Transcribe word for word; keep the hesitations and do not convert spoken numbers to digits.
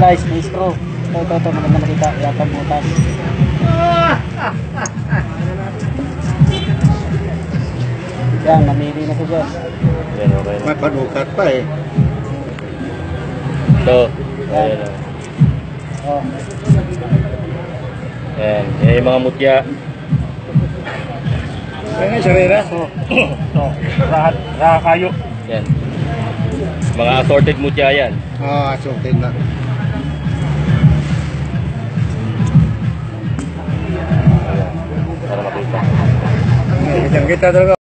guys, may screw. Ito, ito, ito, maganda makita. Yan ang butas. Yan, namili na siya dyan. Yan, okay na. May panukat pa eh. Ito. Yan. Ayan, Oh. Yan. Yan yung mga mutya. Kaya nga sarira. So, ito. Rahat, rahat kayo. Yan. Mga assorted mutya yan. Oo, oh, asuntin na. Para makita. Kitang kita talaga.